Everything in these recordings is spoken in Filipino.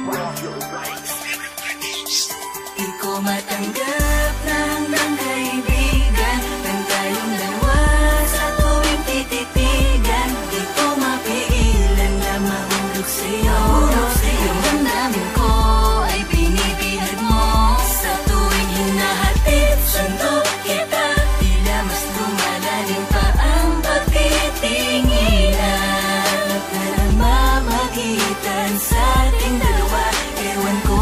Di ko matanggap na hanggang kaibigan lang tayong dalawa sa tuwing tititigan. Di ko mapigilan na mahulog sa'yo. Yung damdamin ko ay binibihag mo sa tuwing hinahatid sundo kita. Tila mas lumalalim pa ang pagtitinginan at namamagitan sa ating dalawa. Ewan ko,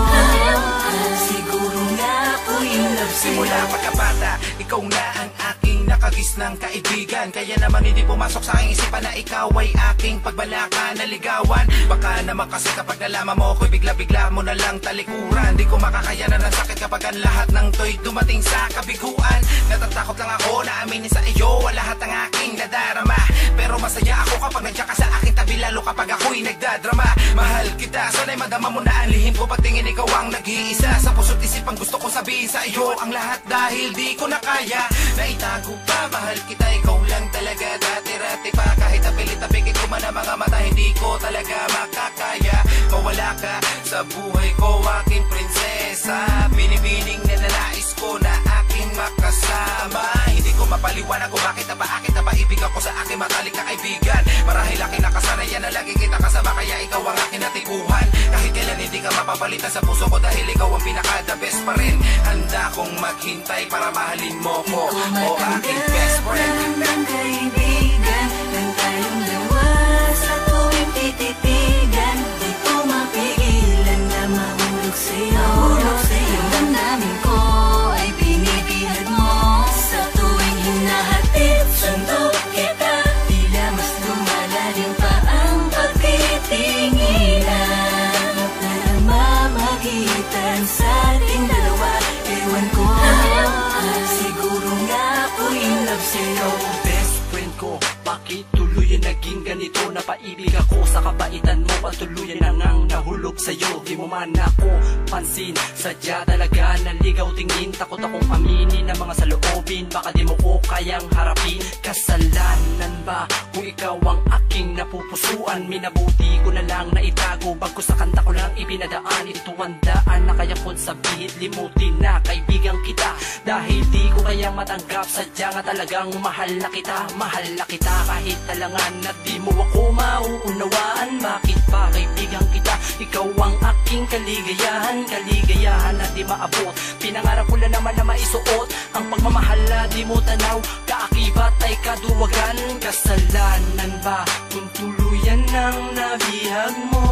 siguro nga po yung love sa'yo. Simula pagkabata, ikaw na ang aking nakagisnang kaibigan. Kaya naman hindi pumasok sa aking isipan na ikaw ay aking pagbalaka na ligawan. Baka naman kasi kapag nalaman mo ako'y bigla-bigla mo na lang talikuran. Di ko makakayanan ng sakit kapag ang lahat ng to'y dumating sa kabiguan. Natatakot lang ako na aminin sa iyo ang lahat ng aking nadarama. Pero masaya ako kapag nandiyan ka sa aking tabi, lalo kapag ako'y nagdadrama. Mahal kita, sana'y madama mo na ang lihim ko pagtingin ikaw ang nag-iisa. Sa puso't isipang gusto ko sabihin sa iyo ang lahat dahil di ko na kaya na itago pa. Mahal kita, ikaw lang talaga dati-rati pa. Kahit napilit-napikit ko man ang mga mata, hindi ko talaga makakaya mawala ka sa buhay ko, aking prinsesa. Binibining na nalais ko na aking makasama. Hindi ko mapaliwanag kung bakit na paibig ako sa aking matalik na kaibigan. Marahil aking nakasanayan na lagi kita kasama, kaya ikaw ang aking natikuhan. Kahit kailan hindi ka mapapalitan sa puso ko dahil ikaw ang pinaka-the best pa rin. Handa kong maghintay para mahalin mo ko, o aking best friend. Hanggang kaibigan lang tayong dalawa sa tuwing tititigan. Di ko mapigilan na mahulog sa'yo. Yung damdamin ko ay binibihag mo sa tuwing hinahatid sundo kita. Tila mas lumalalim pa ang pagtitinginan at namamagitan sa ating dalawa. Ewan ko, siguro nga po in love sa'yo. Best friend ko, bakit tuluyan naging ganito? Napaibig ako sa kabaitan mo at tuluyan na ngang nahulog sa'yo. Di mo man ako pansin, sadya talaga naligaw tingin. Takot akong aminin ang mga saloobin, baka di mo ko kayang harapin. Kasalanan ba kung ikaw ang aking napupusuan? Minabuti ko na lang na itago, bago sa kanta ko lang ipinadaan. Ito ang daan na kaya kong sabihin, limutin na kaibigan kita. Dahil di ko kaya matanggap, sadya nga talagang mahal na kita. Mahal na kita kahit talangan na di mo ako mauunawaan. Bakit ba kaibigan kita? Ikaw ang aking kaligayahan. Kaligayahan na di maabot. Pinangarap ko lang naman na maisuot ang pagmamahal na di mo tanaw. Kaakibat ay kaduwagan. Kasalanan ba kung tuluyan ng nabihag mo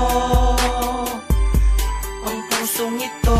ang pusong ito?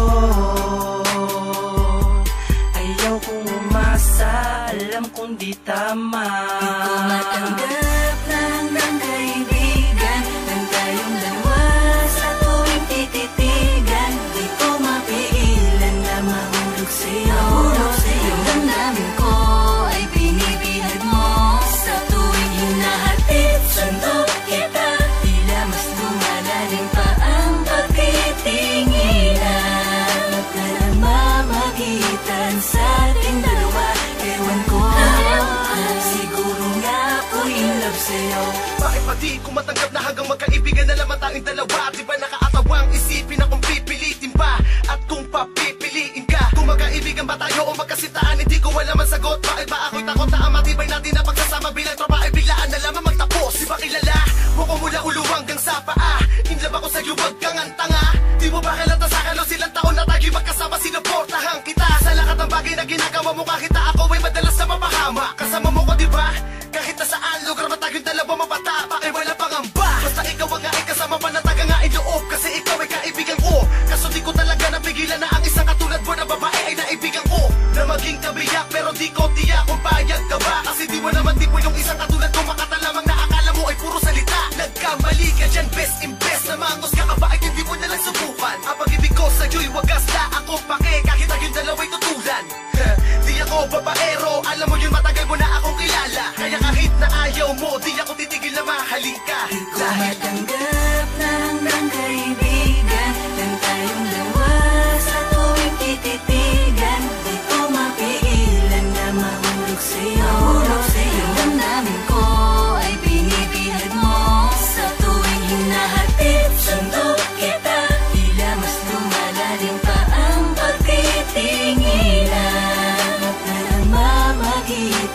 Ayaw kong umasa, alam kong di tama. Di ko matanggap na hanggang kaibigan lang tayong dalawa sa tuwing tititigan. Di ko mapigilan na mahulog sa'yo. Yung damdamin ko ay binibihag mo sa tuwing hinahatid sundo kita. Tila mas lumalalim pa ang pagtitinginan at namamagitan sa ating dalawa. Ewan ko, siguro nga po in love sa'yo. Bakit ba di ko matanggap na hanggang magkaibigan na naman tayong dalawa? Di ba nakaatawang isipin na kung pipilitin pa at kung papipiliin ka? Kung magkaibigan ba tayo o magkasitaan, hindi ko alam ang sagot. Bakit ba ako'y takot na ang matibay natin na pagsasama bilang tropa ay biglaan na lamang magtapos? Di ba kilala mo ko mula ulo hanggang sa paa? Inlove ako sa'yo, wag kang antanga. Di mo ba halata sa akin o silang taon na tayo'y magkasama, sinuportahan kita sa lahat ng bagay na ginagawa mo. Kahit na ako ay madalas na mapahama, kasama mo ko di ba? Kahit na saan lugar matagyung dalawa mapatapa ay wala pangamba. Basta ikaw ang ay kasama panataga nga iloob, kasi ikaw ay kaibigan ko. Kaso di ko talaga napigilan na ang isang katulad mo na babae ay naibigan ko. Na maging kabiyak pero di ko tiyak kung payag ka ba. Kasi di mo naman tipo yung isang katulad ko makatalamang na akala mo ay puro salita. Nagkamali ka dyan, best in best na mangos ka ba ay hindi mo nalang subukan. Ang pag-ibig ko sa'yo'y wagas na ako pake, kahit na yung dalawa'y tutulan. Di ako babaero, alam mo yun matagal mo na akong kilala. Kaya kahit na ayaw mo, di ako titigil na mahalin ka. Di ko matanggap na hanggang kaibigan lang tayong dalawa sa tuwing tititigan. Di ko mapigilan na mahulog sa'yo. Yung damdamin ko ay binibihag mo sa tuwing hinahatid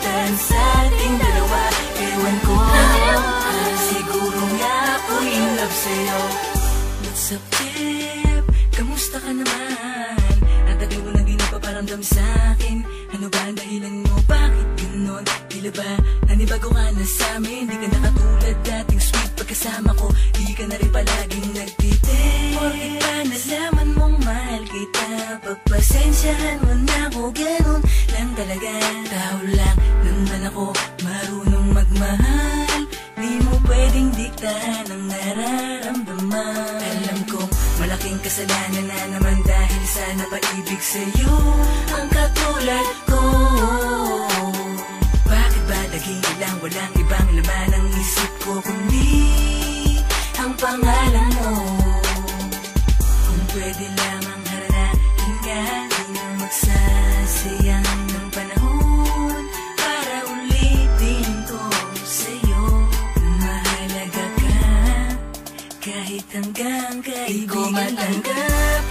kalimutan sa ating dalawa. Ewan ko, siguro nga ako'y in love sa'yo. What's up, Jeff? Kamusta ka naman? Ang tagal mo nang di napaparamdam sa'kin. Ano ba ang dahilan mo? Bakit ganon? Tila ba nanibago ka na sa'min? Di ka na katulad dating sweet pagkasama ko. Di ka na rin palaging nagtitin. Porkit pa nalaman mong mahal kita, pagpasensyahan mo na ako. Ganon lang talaga. Tao lang naman ako, marunong magmahal. Di mo pwedeng diktahan ang nararamdaman. Alam kong malaking kasalanan na naman dahil sa napaibig sa'yo ang katulad ko. Bakit ba lagi lang walang ibang laman ang isip ko kundi ang pangalan mo? Kung pwede lamang haranahin ka, di na magsasayang ng panahon para ulitin ko sa'yo. Mahalaga ka kahit hanggang kaibigan. Di ko matanggap